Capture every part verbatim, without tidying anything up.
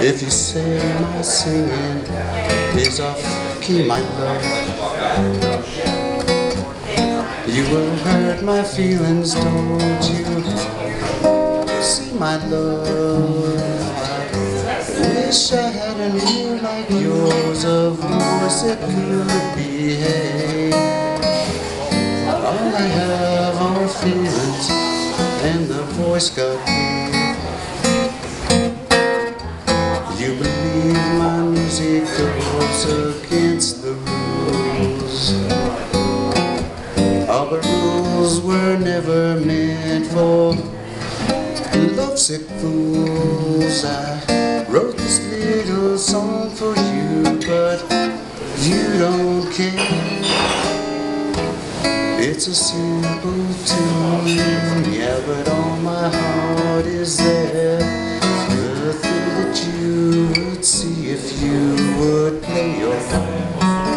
If you say my singing is off key, my love, you will hurt my feelings, don't you? See, my love, I wish I had an ear like yours, a voice that could behave. All I have are feelings, and the voice got me. You believe my music goes against the rules. All the rules were never meant for lovesick fools. I wrote this little song for you, but you don't care. It's a simple tune, yeah, but all my heart is there. The thing that you would see if you would play your part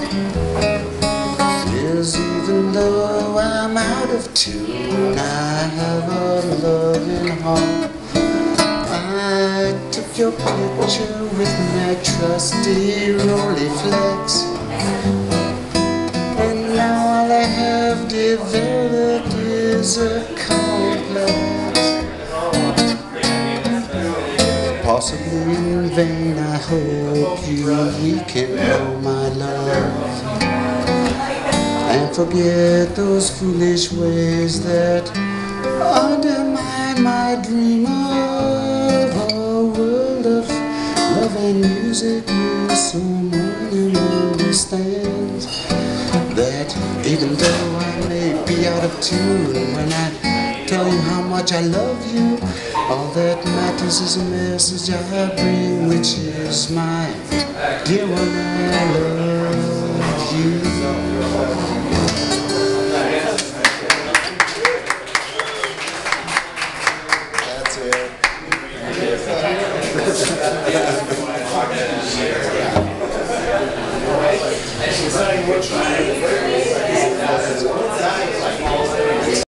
is, even though I'm out of tune, I have a loving heart. I took your picture with my trusty Rolleiflex, and now all I have developed is a complex. Possibly in vain, I hope you rekindle my love and forget those foolish ways that undermine my dream of a world of love and music where someone understands that even though I may be out of tune when I tell you how much I love you, all that matters is a message I bring, which is my dear one, I love you. That's it.